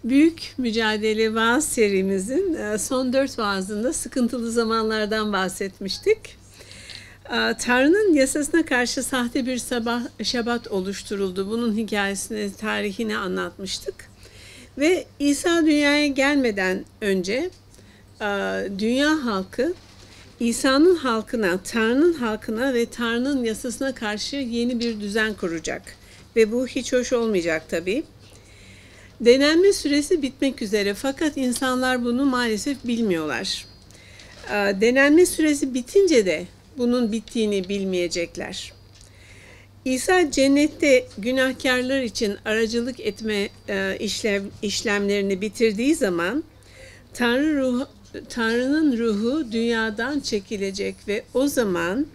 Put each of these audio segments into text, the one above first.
Büyük Mücadele Vaaz serimizin son 4 vaazında sıkıntılı zamanlardan bahsetmiştik. Tanrı'nın yasasına karşı sahte bir şabat oluşturuldu. Bunun hikayesini, tarihini anlatmıştık. Ve İsa dünyaya gelmeden önce dünya halkı İsa'nın halkına, Tanrı'nın halkına ve Tanrı'nın yasasına karşı yeni bir düzen kuracak. Ve bu hiç hoş olmayacak tabii. Denenme süresi bitmek üzere fakat insanlar bunu maalesef bilmiyorlar. Denenme süresi bitince de bunun bittiğini bilmeyecekler. İsa cennette günahkarlar için aracılık etme işlemlerini bitirdiği zaman Tanrı'nın ruhu dünyadan çekilecek ve o zaman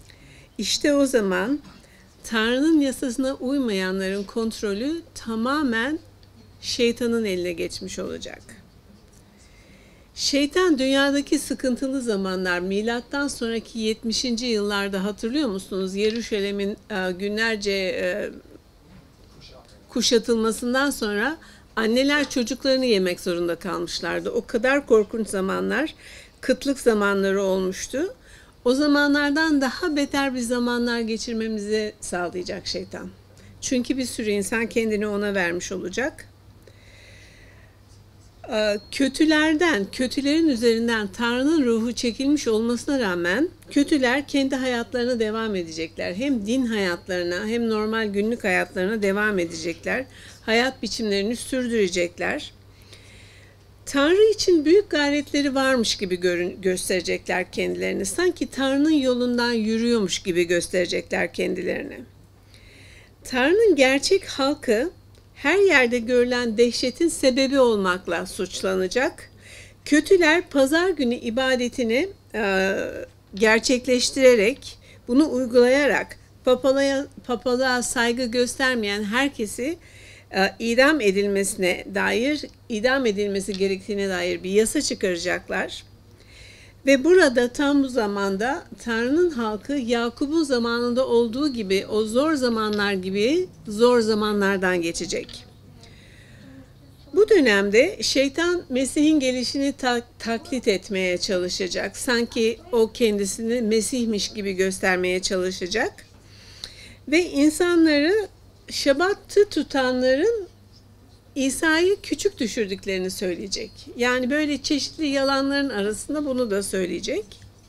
Tanrı'nın yasasına uymayanların kontrolü tamamen şeytanın eline geçmiş olacak. Şeytan dünyadaki sıkıntılı zamanlar, milattan sonraki 70. yıllarda hatırlıyor musunuz? Yeruşalim'in günlerce kuşatılmasından sonra anneler çocuklarını yemek zorunda kalmışlardı. O kadar korkunç zamanlar, kıtlık zamanları olmuştu. O zamanlardan daha beter bir zamanlar geçirmemizi sağlayacak şeytan. Çünkü bir sürü insan kendini ona vermiş olacak. Kötülerin üzerinden Tanrı'nın ruhu çekilmiş olmasına rağmen kötüler kendi hayatlarına devam edecekler. Hem din hayatlarına hem normal günlük hayatlarına devam edecekler. Hayat biçimlerini sürdürecekler. Tanrı için büyük gayretleri varmış gibi gösterecekler kendilerini. Sanki Tanrı'nın yolundan yürüyormuş gibi gösterecekler kendilerini. Tanrı'nın gerçek halkı her yerde görülen dehşetin sebebi olmakla suçlanacak. Kötüler pazar günü ibadetini gerçekleştirerek, bunu uygulayarak papalığa saygı göstermeyen herkesi idam edilmesi gerektiğine dair bir yasa çıkaracaklar. Ve burada tam bu zamanda Tanrı'nın halkı Yakup'un zamanında olduğu gibi o zor zamanlardan geçecek. Bu dönemde şeytan Mesih'in gelişini taklit etmeye çalışacak. Sanki o kendisini Mesih'miş gibi göstermeye çalışacak. Ve insanları şabatı tutanların İsa'yı küçük düşürdüklerini söyleyecek. Yani böyle çeşitli yalanların arasında bunu da söyleyecek.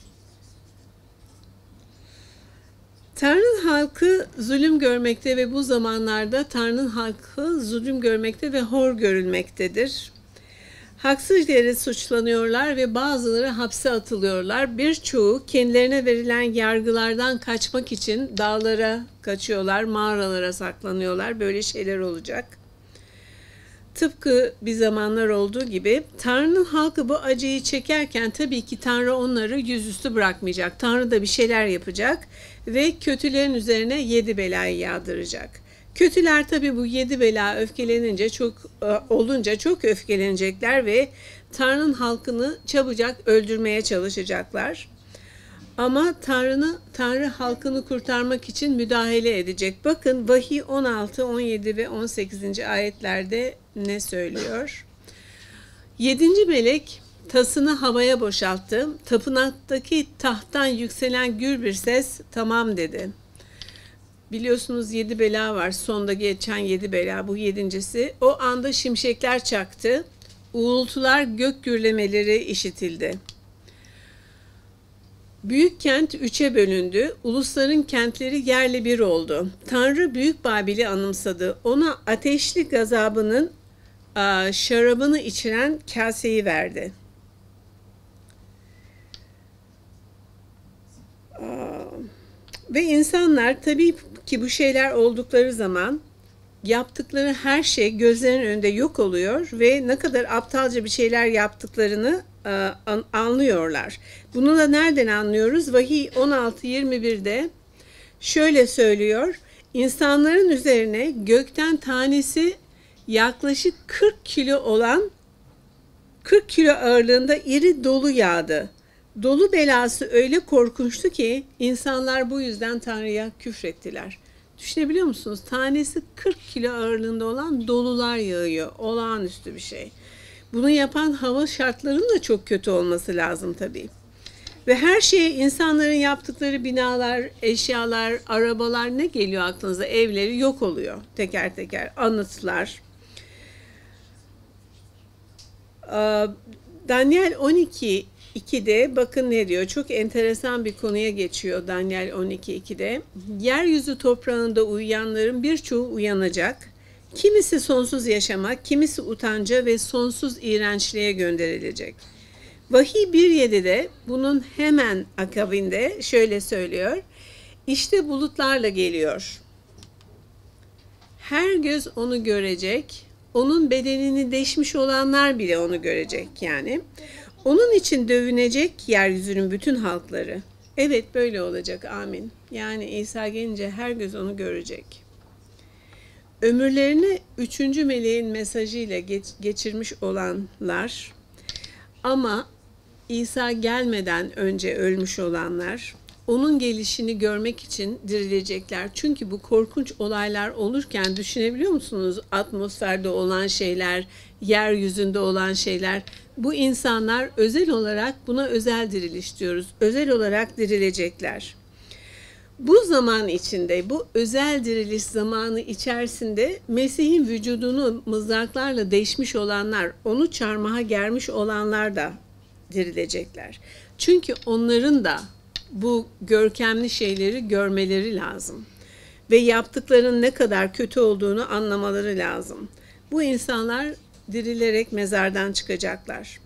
Tanrı'nın halkı zulüm görmekte ve bu zamanlarda Tanrı'nın halkı zulüm görmekte ve hor görülmektedir. Haksız yere suçlanıyorlar ve bazıları hapse atılıyorlar. Birçoğu kendilerine verilen yargılardan kaçmak için dağlara kaçıyorlar, mağaralara saklanıyorlar. Böyle şeyler olacak. Tıpkı bir zamanlar olduğu gibi Tanrı'nın halkı bu acıyı çekerken tabii ki Tanrı onları yüzüstü bırakmayacak. Tanrı da bir şeyler yapacak ve kötülerin üzerine 7 belayı yağdıracak. Kötüler tabii bu 7 bela olunca çok öfkelenecekler ve Tanrı'nın halkını çabucak öldürmeye çalışacaklar. Ama Tanrı halkını kurtarmak için müdahale edecek. Bakın Vahiy 16, 17 ve 18. ayetlerde ne söylüyor? 7. melek tasını havaya boşalttı. Tapınaktaki tahttan yükselen gür bir ses tamam dedi. Biliyorsunuz 7 bela var. Sonda geçen 7 bela, bu 7.'si. O anda şimşekler çaktı. Uğultular, gök gürlemeleri işitildi. Büyük kent 3'e bölündü. Ulusların kentleri yerle bir oldu. Tanrı Büyük Babil'i anımsadı. Ona ateşli gazabının şarabını içiren kaseyi verdi. Ve insanlar tabii ki bu şeyler oldukları zaman yaptıkları her şey gözlerinin önünde yok oluyor ve ne kadar aptalca bir şeyler yaptıklarını anlıyorlar. Bunu da nereden anlıyoruz? Vahiy 16:21'de şöyle söylüyor. İnsanların üzerine gökten tanesi yaklaşık 40 kilo ağırlığında iri dolu yağdı. Dolu belası öyle korkunçtu ki insanlar bu yüzden Tanrı'ya küfrettiler. Düşünebiliyor musunuz? Tanesi 40 kilo ağırlığında olan dolular yağıyor. Olağanüstü bir şey. Bunu yapan hava şartlarının da çok kötü olması lazım tabii. Ve her şeye, insanların yaptıkları binalar, eşyalar, arabalar, ne geliyor aklınıza? Evleri yok oluyor teker teker. Anıtlar. Daniel 12:2'de bakın ne diyor? Çok enteresan bir konuya geçiyor Daniel 12:2'de. Yeryüzü toprağında uyuyanların birçoğu uyanacak. Kimisi sonsuz yaşama, kimisi utanca ve sonsuz iğrençliğe gönderilecek. Vahiy 1:7'de bunun hemen akabinde şöyle söylüyor. İşte bulutlarla geliyor. Her göz onu görecek. Onun bedenini deşmiş olanlar bile onu görecek yani. Onun için dövünecek yeryüzünün bütün halkları. Evet, böyle olacak, amin. Yani İsa gelince her göz onu görecek. Ömürlerini 3. meleğin mesajıyla geçirmiş olanlar ama İsa gelmeden önce ölmüş olanlar, onun gelişini görmek için dirilecekler. Çünkü bu korkunç olaylar olurken düşünebiliyor musunuz? Atmosferde olan şeyler, yeryüzünde olan şeyler. Bu insanlar özel olarak, buna özel diriliş diyoruz. Özel olarak dirilecekler. Bu zaman içinde, bu özel diriliş zamanı içerisinde Mesih'in vücudunu mızraklarla deşmiş olanlar, onu çarmıha germiş olanlar da dirilecekler. Çünkü onların da bu görkemli şeyleri görmeleri lazım. Ve yaptıklarının ne kadar kötü olduğunu anlamaları lazım. Bu insanlar dirilerek mezardan çıkacaklar.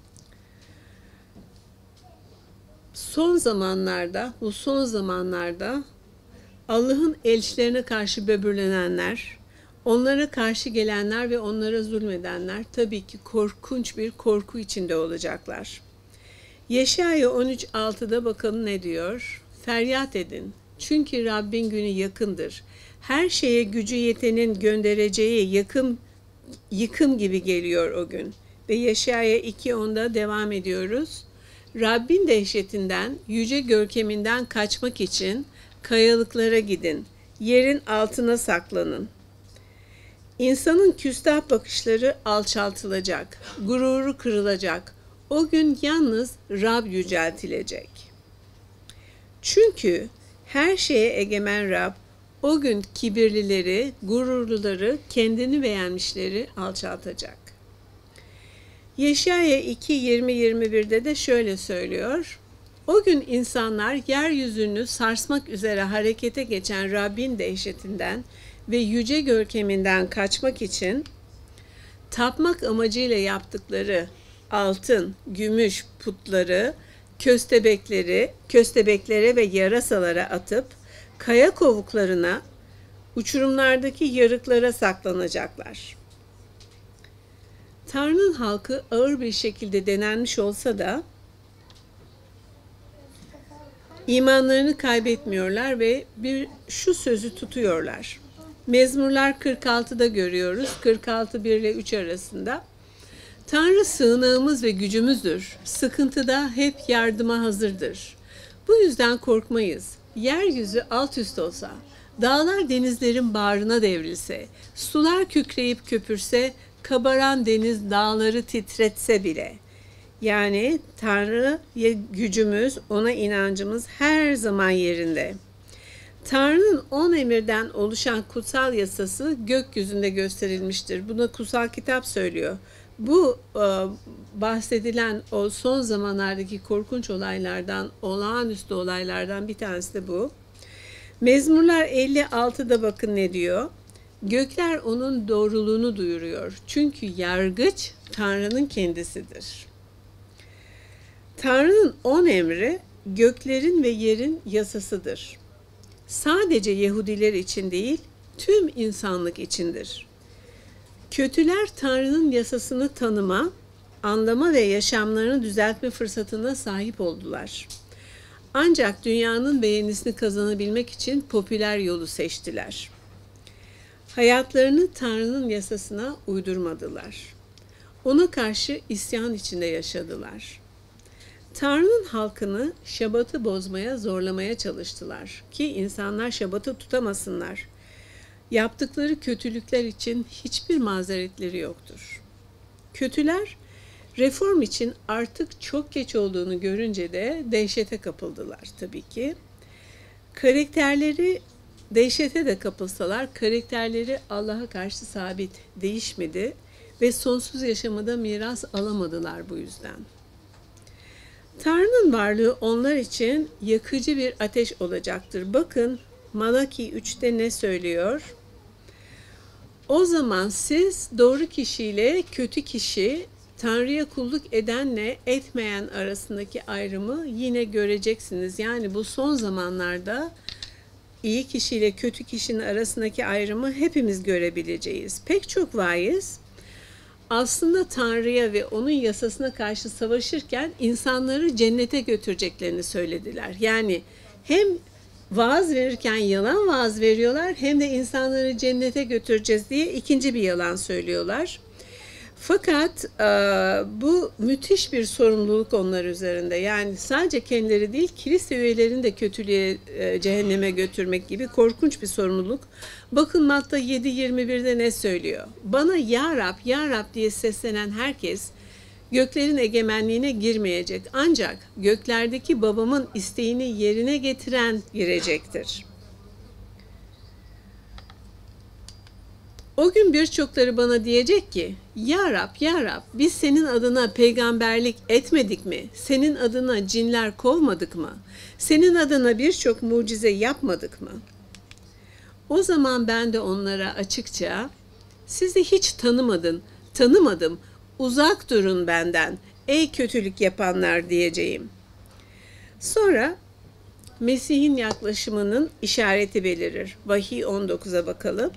Bu son zamanlarda Allah'ın elçilerine karşı böbürlenenler, onlara karşı gelenler ve onlara zulmedenler tabii ki korkunç bir korku içinde olacaklar. Yeşaya 13:6'da bakalım ne diyor? Feryat edin, çünkü Rabbin günü yakındır. Her şeye gücü yetenin göndereceği yıkım gibi geliyor o gün. Ve Yeşaya 2:10'da devam ediyoruz. Rabbin dehşetinden, yüce görkeminden kaçmak için kayalıklara gidin, yerin altına saklanın. İnsanın küstah bakışları alçaltılacak, gururu kırılacak. O gün yalnız Rab yüceltilecek. Çünkü her şeye egemen Rab, o gün kibirlileri, gururluları, kendini beğenmişleri alçaltacak. Yeşaya 2:20-21'de de şöyle söylüyor. O gün insanlar yeryüzünü sarsmak üzere harekete geçen Rabbin dehşetinden ve yüce görkeminden kaçmak için tapmak amacıyla yaptıkları altın, gümüş putları, köstebeklere ve yarasalara atıp kaya kovuklarına, uçurumlardaki yarıklara saklanacaklar. Tanrı'nın halkı ağır bir şekilde denenmiş olsa da imanlarını kaybetmiyorlar ve şu sözü tutuyorlar. Mezmurlar 46'da görüyoruz. 46:1 ile 3 arasında. Tanrı sığınağımız ve gücümüzdür. Sıkıntıda hep yardıma hazırdır. Bu yüzden korkmayız. Yeryüzü alt üst olsa, dağlar denizlerin bağrına devrilse, sular kükreyip köpürse, kabaran deniz dağları titretse bile. Yani Tanrı'ya gücümüz, ona inancımız her zaman yerinde. Tanrı'nın 10 emirden oluşan kutsal yasası gökyüzünde gösterilmiştir. Buna kutsal kitap söylüyor. Bu bahsedilen o son zamanlardaki korkunç olaylardan, olağanüstü olaylardan bir tanesi de bu. Mezmurlar 56'da bakın ne diyor. Gökler onun doğruluğunu duyuruyor. Çünkü yargıç Tanrı'nın kendisidir. Tanrı'nın 10 emri göklerin ve yerin yasasıdır. Sadece Yahudiler için değil, tüm insanlık içindir. Kötüler Tanrı'nın yasasını tanıma, anlama ve yaşamlarını düzeltme fırsatına sahip oldular. Ancak dünyanın beğenisini kazanabilmek için popüler yolu seçtiler. Hayatlarını Tanrı'nın yasasına uydurmadılar. Ona karşı isyan içinde yaşadılar. Tanrı'nın halkını Şabat'ı bozmaya, zorlamaya çalıştılar ki insanlar Şabat'ı tutamasınlar. Yaptıkları kötülükler için hiçbir mazeretleri yoktur. Kötüler, reform için artık çok geç olduğunu görünce de dehşete kapıldılar tabii ki. Karakterleri dehşete de kapılsalar, karakterleri Allah'a karşı sabit, değişmedi ve sonsuz yaşamada miras alamadılar bu yüzden. Tanrı'nın varlığı onlar için yakıcı bir ateş olacaktır. Bakın Malaki 3'te ne söylüyor? O zaman siz doğru kişiyle kötü kişi, Tanrı'ya kulluk edenle etmeyen arasındaki ayrımı yine göreceksiniz. Yani bu son zamanlarda iyi kişiyle kötü kişinin arasındaki ayrımı hepimiz görebileceğiz. Pek çok vaiz aslında Tanrı'ya ve onun yasasına karşı savaşırken insanları cennete götüreceklerini söylediler. Yani hem vaaz verirken yalan vaaz veriyorlar hem de insanları cennete götüreceğiz diye ikinci bir yalan söylüyorlar. Fakat bu müthiş bir sorumluluk onlar üzerinde. Yani sadece kendileri değil, kilise üyelerini de kötülüğe, cehenneme götürmek gibi korkunç bir sorumluluk. Bakın Matta 7:21'de ne söylüyor? Bana Ya Rab, Ya Rab diye seslenen herkes göklerin egemenliğine girmeyecek. Ancak göklerdeki babamın isteğini yerine getiren girecektir. O gün birçokları bana diyecek ki, Ya Rab, Ya Rab, biz senin adına peygamberlik etmedik mi? Senin adına cinler kovmadık mı? Senin adına birçok mucize yapmadık mı? O zaman ben de onlara açıkça, sizi hiç tanımadım, uzak durun benden, ey kötülük yapanlar diyeceğim. Sonra Mesih'in yaklaşımının işareti belirir. Vahiy 19'a bakalım.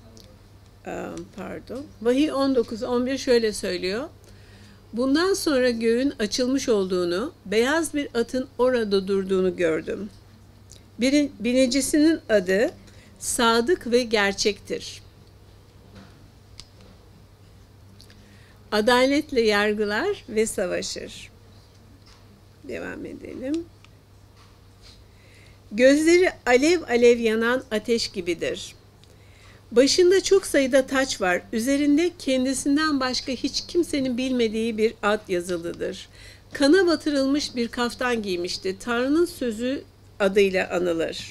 Vahiy 19:11 şöyle söylüyor. Bundan sonra göğün açılmış olduğunu, beyaz bir atın orada durduğunu gördüm. Binicisinin adı Sadık ve Gerçektir. Adaletle yargılar ve savaşır. Devam edelim. Gözleri alev alev yanan ateş gibidir. Başında çok sayıda taç var. Üzerinde kendisinden başka hiç kimsenin bilmediği bir ad yazılıdır. Kana batırılmış bir kaftan giymişti. Tanrı'nın sözü adıyla anılır.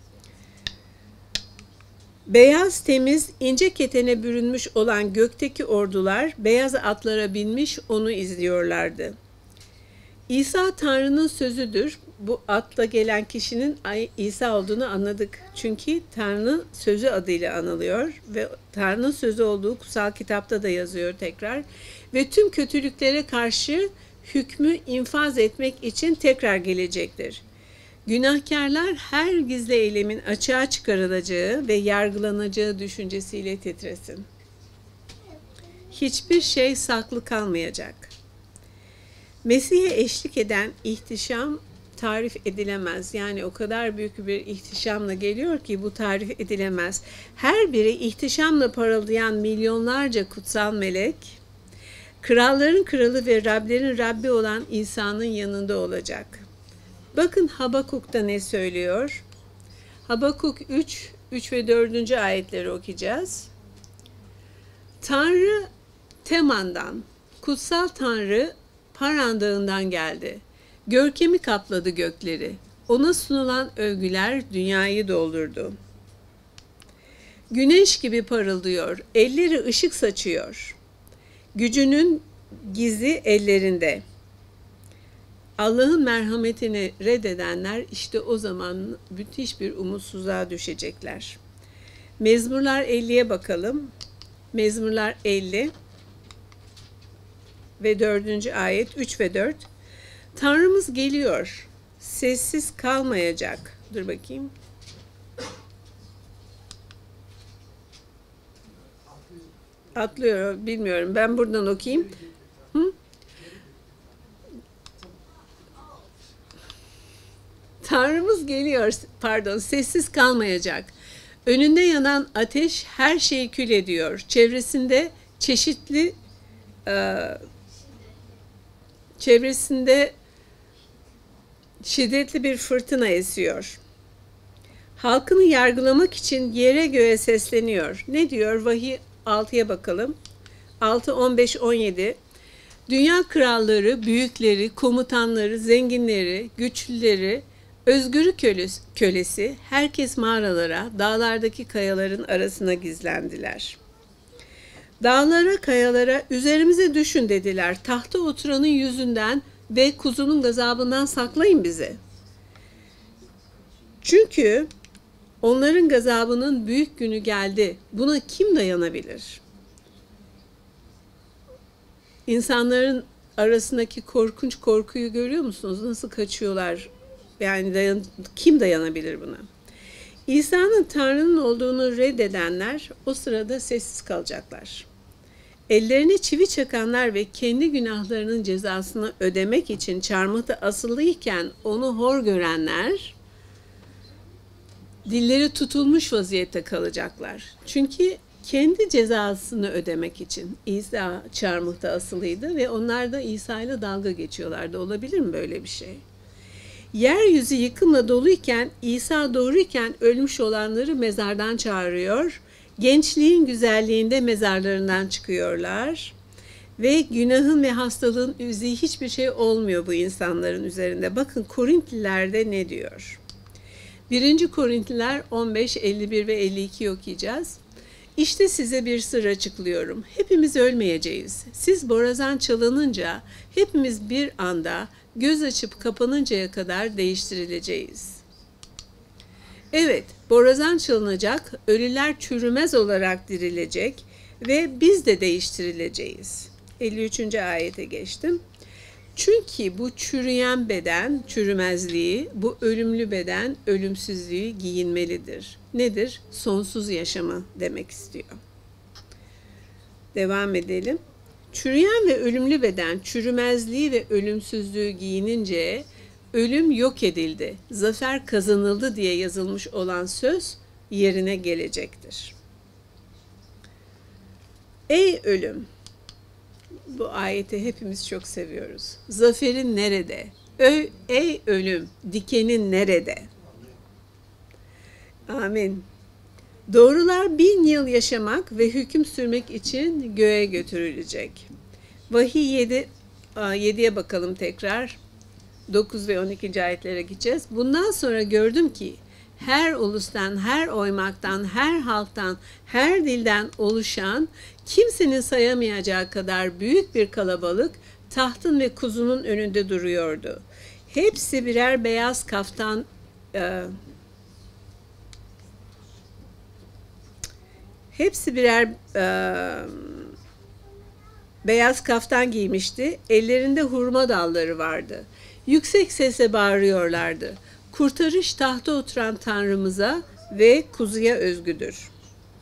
Beyaz, temiz, ince ketene bürünmüş olan gökteki ordular beyaz atlara binmiş onu izliyorlardı. İsa Tanrı'nın sözüdür. Bu atla gelen kişinin İsa olduğunu anladık. Çünkü Tanrı sözü adıyla anılıyor ve Tanrı'nın sözü olduğu kutsal kitapta da yazıyor tekrar. Ve tüm kötülüklere karşı hükmü infaz etmek için tekrar gelecektir. Günahkarlar her gizli eylemin açığa çıkarılacağı ve yargılanacağı düşüncesiyle titresin. Hiçbir şey saklı kalmayacak. Mesih'e eşlik eden ihtişam tarif edilemez. Yani o kadar büyük bir ihtişamla geliyor ki bu tarif edilemez. Her biri ihtişamla parıldayan milyonlarca kutsal melek, kralların kralı ve Rablerin Rabbi olan İsa'nın yanında olacak. Bakın Habakuk'ta ne söylüyor? Habakuk 3 ve 4. ayetleri okuyacağız. Tanrı Teman'dan, kutsal Tanrı Paran Dağı'ndan geldi. Görkemi kapladı gökleri. Ona sunulan övgüler dünyayı doldurdu. Güneş gibi parıldıyor, elleri ışık saçıyor. Gücünün gizi ellerinde. Allah'ın merhametini reddedenler işte o zaman müthiş bir umutsuzluğa düşecekler. Mezmurlar 50'ye bakalım. Mezmurlar 50 ve 4. ayet 3 ve 4. Tanrımız geliyor, sessiz kalmayacak. Dur bakayım. Atlıyor, bilmiyorum. Ben buradan okuyayım. Tanrımız geliyor, sessiz kalmayacak. Önünde yanan ateş her şeyi kül ediyor. Çevresinde Şiddetli bir fırtına esiyor. Halkını yargılamak için yere göğe sesleniyor. Ne diyor? Vahiy 6'ya bakalım. 6, 15, 17. Dünya kralları, büyükleri, komutanları, zenginleri, güçlüleri, özgürü kölesi, herkes mağaralara, dağlardaki kayaların arasına gizlendiler. Dağlara, kayalara, üzerimize düşün dediler. Tahta oturanın yüzünden ve kuzunun gazabından saklayın bizi. Çünkü onların gazabının büyük günü geldi. Buna kim dayanabilir? İnsanların arasındaki korkunç korkuyu görüyor musunuz? Nasıl kaçıyorlar? Yani kim dayanabilir buna? İsa'nın Tanrı'nın olduğunu reddedenler o sırada sessiz kalacaklar. Ellerine çivi çakanlar ve kendi günahlarının cezasını ödemek için çarmıhta asılıyken onu hor görenler dilleri tutulmuş vaziyette kalacaklar. Çünkü kendi cezasını ödemek için İsa çarmıhta asılıydı ve onlar da İsa ile dalga geçiyorlardı. Olabilir mi böyle bir şey? Yeryüzü yıkımla doluyken, İsa doğruyken ölmüş olanları mezardan çağırıyor. Gençliğin güzelliğinde mezarlarından çıkıyorlar. Ve günahın ve hastalığın üzdüğü hiçbir şey olmuyor bu insanların üzerinde. Bakın Korintliler'de ne diyor? 1. Korintliler 15, 51 ve 52 okuyacağız. İşte size bir sır açıklıyorum. Hepimiz ölmeyeceğiz. Siz borazan çalınınca hepimiz bir anda göz açıp kapanıncaya kadar değiştirileceğiz. Evet, borazan çalınacak, ölüler çürümez olarak dirilecek ve biz de değiştirileceğiz. 53. ayete geçtim. Çünkü bu çürüyen beden çürümezliği, bu ölümlü beden ölümsüzlüğü giyinmelidir. Nedir? Sonsuz yaşamı demek istiyor. Devam edelim. Çürüyen ve ölümlü beden çürümezliği ve ölümsüzlüğü giyinince ölüm yok edildi, zafer kazanıldı diye yazılmış olan söz yerine gelecektir. Ey ölüm! Bu ayeti hepimiz çok seviyoruz. Zaferin nerede? Ey ölüm, dikenin nerede? Amin. Doğrular 1000 yıl yaşamak ve hüküm sürmek için göğe götürülecek. Vahiy 7'ye bakalım tekrar. 9 ve 12. ayetlere gideceğiz. Bundan sonra gördüm ki her ulustan, her oymaktan, her halktan, her dilden oluşan kimsenin sayamayacağı kadar büyük bir kalabalık tahtın ve kuzunun önünde duruyordu. Hepsi birer beyaz kaftan beyaz kaftan giymişti. Ellerinde hurma dalları vardı. Yüksek sesle bağırıyorlardı. Kurtarış tahta oturan Tanrımıza ve kuzuya özgüdür.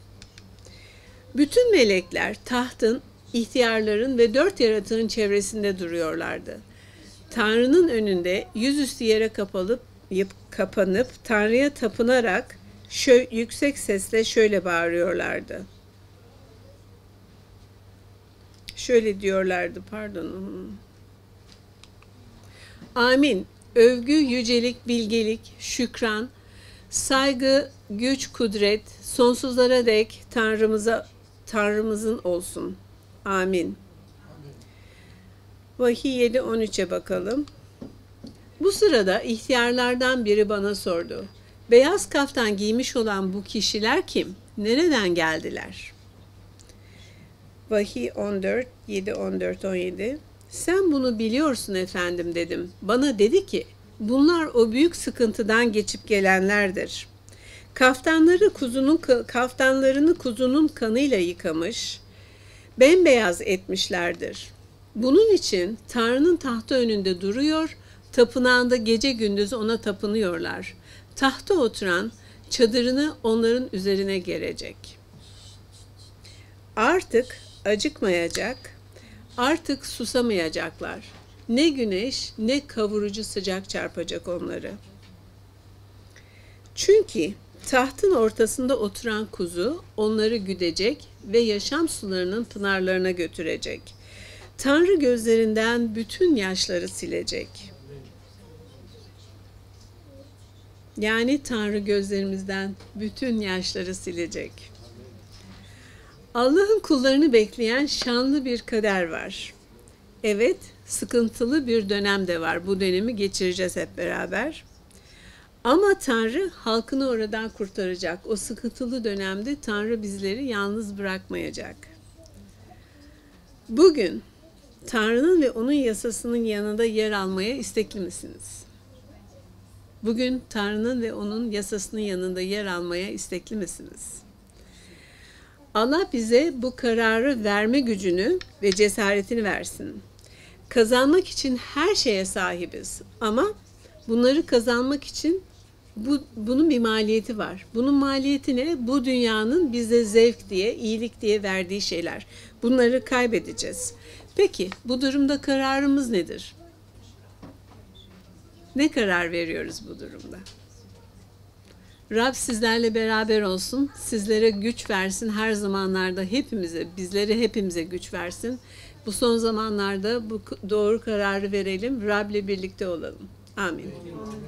Bütün melekler tahtın, ihtiyarların ve 4 yaratığın çevresinde duruyorlardı. Tanrı'nın önünde yüzüstü yere kapanıp Tanrı'ya tapınarak yüksek sesle şöyle bağırıyorlardı. Şöyle diyorlardı, pardon. Amin. Övgü, yücelik, bilgelik, şükran, saygı, güç, kudret, sonsuzlara dek Tanrımızın olsun. Amin. Vahiy 7:13'e bakalım. Bu sırada ihtiyarlardan biri bana sordu. Beyaz kaftan giymiş olan bu kişiler kim? Nereden geldiler? Vahiy 14, 7, 14, 17. Sen bunu biliyorsun efendim dedim. Bana dedi ki, bunlar o büyük sıkıntıdan geçip gelenlerdir. Kaftanlarını kuzunun kanıyla yıkamış, bembeyaz etmişlerdir. Bunun için Tanrı'nın tahtı önünde duruyor, tapınağında gece gündüz ona tapınıyorlar. Tahta oturan çadırını onların üzerine gerecek. Artık acıkmayacak, artık susamayacaklar. Ne güneş ne kavurucu sıcak çarpacak onları. Çünkü tahtın ortasında oturan kuzu onları güdecek ve yaşam sularının pınarlarına götürecek. Tanrı gözlerinden bütün yaşları silecek. Yani Tanrı gözlerimizden bütün yaşları silecek. Allah'ın kullarını bekleyen şanlı bir kader var. Evet, sıkıntılı bir dönem de var. Bu dönemi geçireceğiz hep beraber. Ama Tanrı halkını oradan kurtaracak. O sıkıntılı dönemde Tanrı bizleri yalnız bırakmayacak. Bugün Tanrı'nın ve onun yasasının yanında yer almaya istekli misiniz? Bugün Tanrı'nın ve onun yasasının yanında yer almaya istekli misiniz? Allah bize bu kararı verme gücünü ve cesaretini versin. Kazanmak için her şeye sahibiz ama bunları kazanmak için bunun bir maliyeti var. Bunun maliyeti ne? Bu dünyanın bize zevk diye, iyilik diye verdiği şeyler. Bunları kaybedeceğiz. Peki bu durumda kararımız nedir? Ne karar veriyoruz bu durumda? Rab sizlerle beraber olsun. Sizlere güç versin. Her zamanlarda hepimize güç versin. Bu son zamanlarda bu doğru kararı verelim. Rab'le birlikte olalım. Amin.